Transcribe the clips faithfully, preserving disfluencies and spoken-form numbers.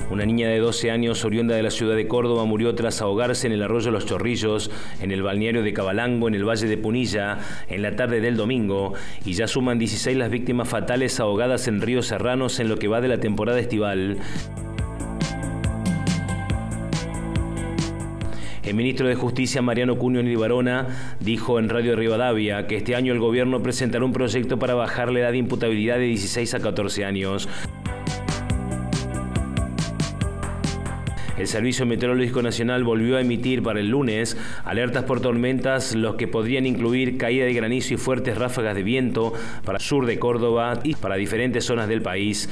Una niña de doce años, oriunda de la ciudad de Córdoba, murió tras ahogarse en el arroyo Los Chorrillos, en el balneario de Cabalango, en el Valle de Punilla, en la tarde del domingo, y ya suman dieciséis las víctimas fatales ahogadas en ríos serranos en lo que va de la temporada estival. El ministro de Justicia, Mariano Cunio Libarona, dijo en Radio Rivadavia que este año el gobierno presentará un proyecto para bajar la edad de imputabilidad de dieciséis a catorce años. El Servicio Meteorológico Nacional volvió a emitir para el lunes alertas por tormentas, los que podrían incluir caída de granizo y fuertes ráfagas de viento para el sur de Córdoba y para diferentes zonas del país.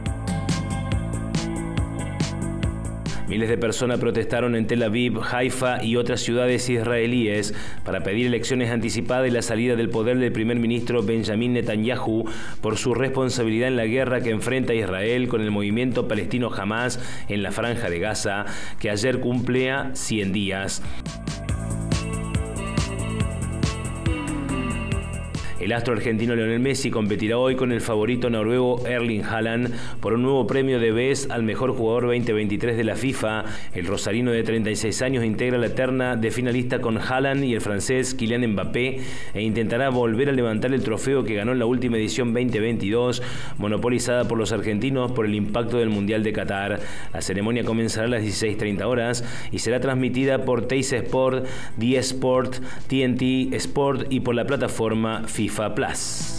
Miles de personas protestaron en Tel Aviv, Haifa y otras ciudades israelíes para pedir elecciones anticipadas y la salida del poder del primer ministro Benjamin Netanyahu por su responsabilidad en la guerra que enfrenta Israel con el movimiento palestino Hamás en la Franja de Gaza, que ayer cumplía cien días. El astro argentino Lionel Messi competirá hoy con el favorito noruego Erling Haaland por un nuevo premio de Best al mejor jugador veinte veintitrés de la FIFA. El rosarino de treinta y seis años integra la terna de finalista con Haaland y el francés Kylian Mbappé e intentará volver a levantar el trofeo que ganó en la última edición veinte veintidós, monopolizada por los argentinos por el impacto del Mundial de Qatar. La ceremonia comenzará a las dieciséis treinta horas y será transmitida por Teis Sport, D Sport, T N T Sport y por la plataforma FIFA Plus.